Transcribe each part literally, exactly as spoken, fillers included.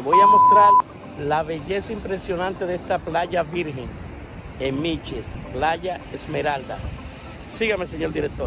Voy a mostrar la belleza impresionante de esta playa virgen en Miches, Playa Esmeralda. Sígame, señor director.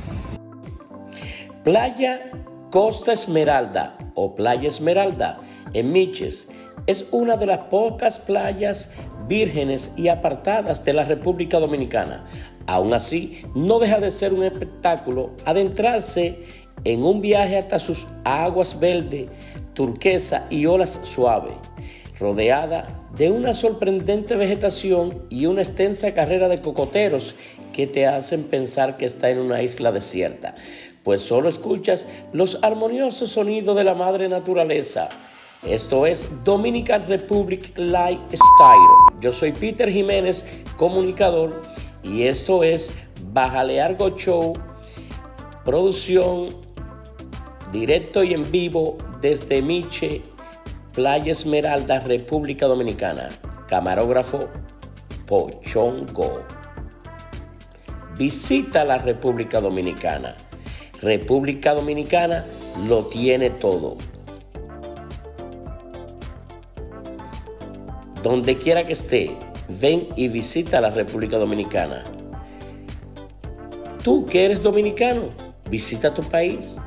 Playa Costa Esmeralda o Playa Esmeralda en Miches es una de las pocas playas vírgenes y apartadas de la República Dominicana. Aún así, no deja de ser un espectáculo adentrarse en un viaje hasta sus aguas verdes, turquesa y olas suaves, rodeada de una sorprendente vegetación y una extensa carrera de cocoteros que te hacen pensar que está en una isla desierta, pues solo escuchas los armoniosos sonidos de la madre naturaleza. Esto es Dominican Republic Lifestyle. Yo soy Peter Jiménez, comunicador, y esto es Bájale Algo Show, producción directo y en vivo desde Miche, Playa Esmeralda, República Dominicana. Camarógrafo Pochongo. Visita la República Dominicana. República Dominicana lo tiene todo. Donde quiera que esté, ven y visita la República Dominicana. Tú que eres dominicano, visita tu país.